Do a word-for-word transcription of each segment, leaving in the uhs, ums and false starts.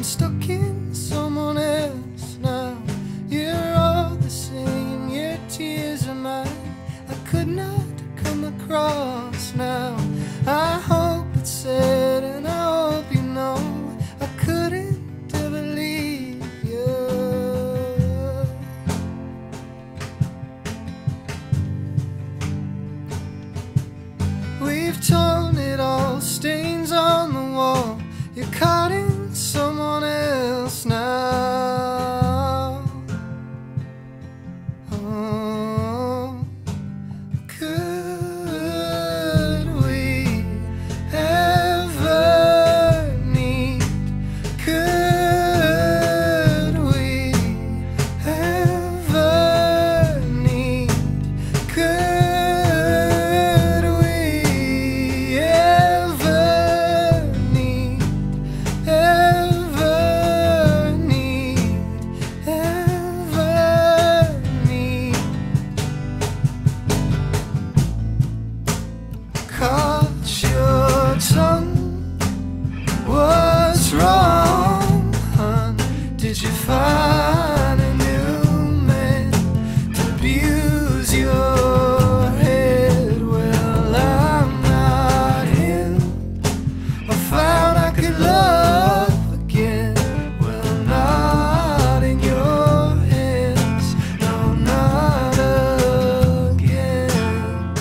stuck in someone else now. You're all the same, your tears are mine. I could not come across now. I hope it's said and I hope you know I couldn't ever leave you. We've torn it all, stains on the wall. You're caught in someone else now. Oh, could we ever meet? Could we ever meet? Could we ever meet? Ever need, ever need. Caught your tongue. What's wrong, hon? Did you find a new man to abuse your head? Well, I'm not him. I found I could love again. Well, not in your hands. No, not again.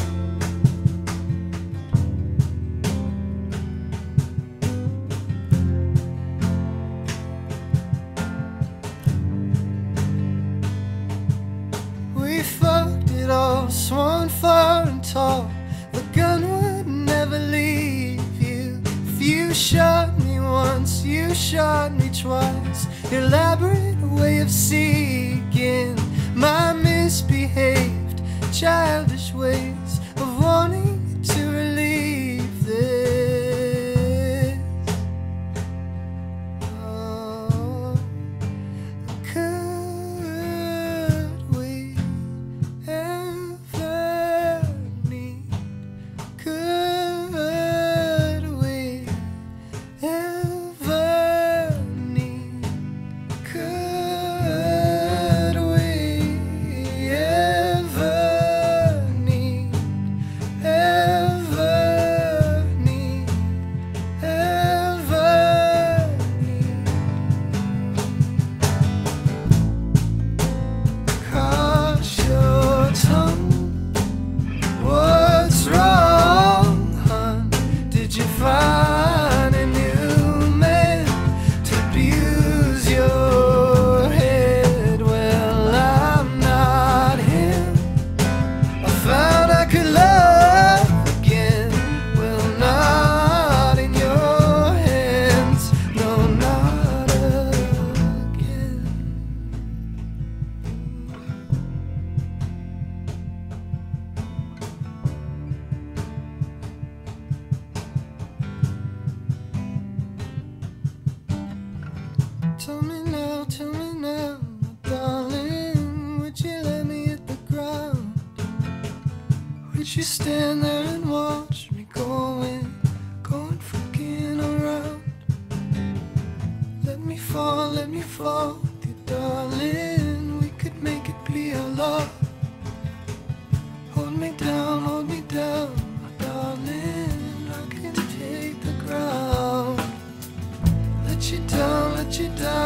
We fucked it all, sworn far and tall. The gun would never leave you. If you shot me once, you shot me twice. Your elaborate way of seeking my misbehaved, childish ways of wanting to relieve this. Oh, could we ever meet? Could we ever meet? Could we ever meet? Ever meet? Ever meet? Caught your tongue. What's wrong, hon? Did you find a new man to abuse your head? Well, I'm not him. I found I could love again. Well, not in your hands. No, not again. Tell me now, tell me now, my darling, would you let me hit the ground? Would you stand there and watch me going, going fucking around? Let me fall, let me fall with you, darling, we could make it be a love. Hold me down, hold me down, my darling, I can take the ground. Let you down, let you down.